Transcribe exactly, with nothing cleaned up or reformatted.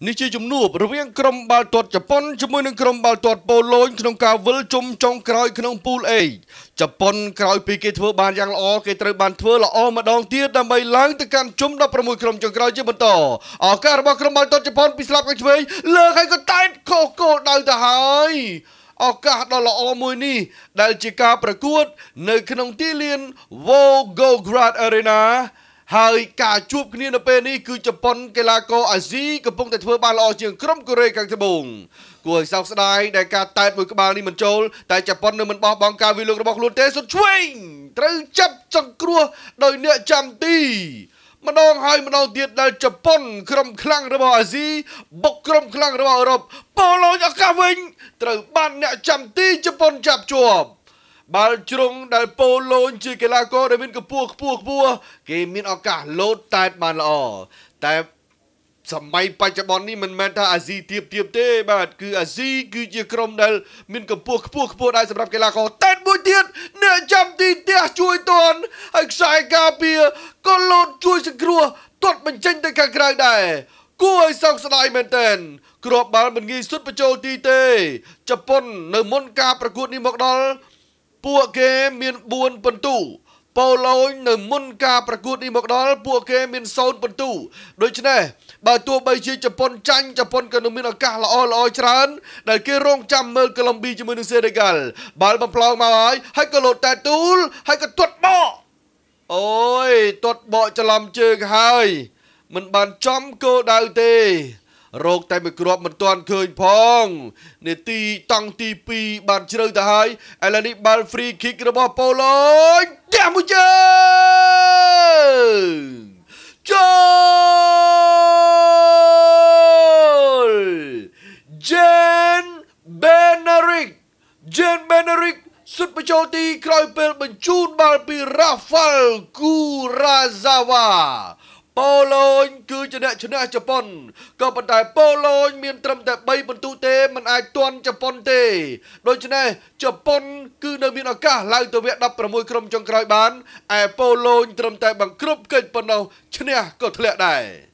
នេះជាជំនួបរវាងក្រុមបាល់ទាត់ជប៉ុនជាមួយនឹងក្រុមបាល់ទាត់ប៉ូឡូញក្នុងការវិលជុំចុងក្រោយក្នុងពូល A ជប៉ុនក្រោយពីគេធ្វើបានយ៉ាងល្អគេត្រូវបានធ្វើល្អម្ដងទៀតដើម្បីឡើងទៅកាន់ជុំដប់ប្រាំមួយក្រុមចុងក្រោយជាបន្តឱកាសរបស់ក្រុមបាល់ទាត់ជប៉ុនពីស្លាប់ខាងឆ្វេងលើកឲ្យក៏តែតខុសគោលដៅទៅហើយឱកាសដ៏ល្អមួយនេះដែលជាការប្រកួតនៅក្នុងទីលាន Volgograd Arena ហើយការជួបគ្នានៅពេលនេះគឺជប៉ុនកីឡាករអាស៊ីកំពុងតែធ្វើបានល្អជាងក្រុមកូរ៉េខាងត្បូងគួរឲ្យសោកស្ដាយដែលការតែតមួយក្បាលនេះមិនចូលតែជប៉ុននៅមិនបោះបង់ការវិលរបស់ខ្លួនទេសុទ្ធឆ្វេងត្រូវចាប់ចង្គ្រោះដោយអ្នកចាំទីម្ដងហើយម្ដងទៀតដែលជប៉ុនក្រុមខ្លាំងរបស់អាស៊ីបុកក្រុមខ្លាំងរបស់អឺរ៉ុបប៉ូឡូញឱកាសវិញត្រូវបានអ្នកចាំទីជប៉ុនចាប់ជាប់បាល់ជ្រុងដែលប៉ូឡូញជាកីឡាករដែលមានកម្ពស់ខ្ពស់ខ្ពស់គេមានឱកាសលោតតែតបានល្អតែសម័យបច្ចុប្បន្ននេះមិនមែនថាអាស៊ីទៀបទៀបទេបាទគឺអាស៊ីគឺជាក្រុមដែលមានកម្ពស់ខ្ពស់ខ្ពស់ដែរសម្រាប់កីឡាករតែមួយទៀតអ្នកចាំទីផ្ទះជួយតន់ហើយខ្សែការពារក៏លោតជួយសង្គ្រោះទាត់បញ្ចេញទៅខាងក្រៅដែរគួរឲ្យសោកស្ដាយមែនទែនគ្រាប់បាល់មិនងាយសុទ្ធបញ្ចូលទីទេជប៉ុននៅមុនការប្រកួតនេះមកដល់ពួកគេមានបួនពិន្ទុប៉ូឡូញនៅមុនការប្រកួតនេះមកដល់ពួកគេមានศูนย์ពិន្ទុដូច្នេះបើទោះបីជាជប៉ុនចាញ់ជប៉ុនក៏នឹងមានឱកាសល្អល្អច្រើនដែលគេរងចាំមើលកូឡុំប៊ីជាមួយនឹងសេនេហ្គាល់បាល់បំផ្លងមកហើយហើយក៏លោតតែទូលហើយក៏ទាត់បកអូយទាត់បកច្រឡំជើងហើយមិនបានចំគោលដៅទេរោគតែមួយគ្រាប់មិនទាន់ឃើញផងនាទីតង់ទីពីរបានជ្រៅទៅហើយឥឡូវនេះបាល់ free kick របស់ប៉ូឡូញតែមួយជើងចូលជេនបេណារិកជេនបេណារិកសុទ្ធបញ្ចូលទីក្រោយពេលបញ្ជូនបាល់ពីរ៉ាហ្វាល់គូរ៉ាហ្សាវ៉ាប៉ូឡូញគឺជាអ្នកឈ្នះជប៉ុនក៏ប៉ុន្តែប៉ូឡូញមានត្រឹមតែបីពិន្ទុទេមិនអាចទាន់ជប៉ុនទេដូច្នេះជប៉ុនគឺនៅមានឱកាសឡើងទៅវគ្គដប់ប្រាំមួយក្រុមចុងក្រោយបានឯប៉ូឡូញត្រឹមតែបង្ក្រប់កិច្ចប៉ុណ្ណោះឈ្នះក៏ធ្លាក់ដែរ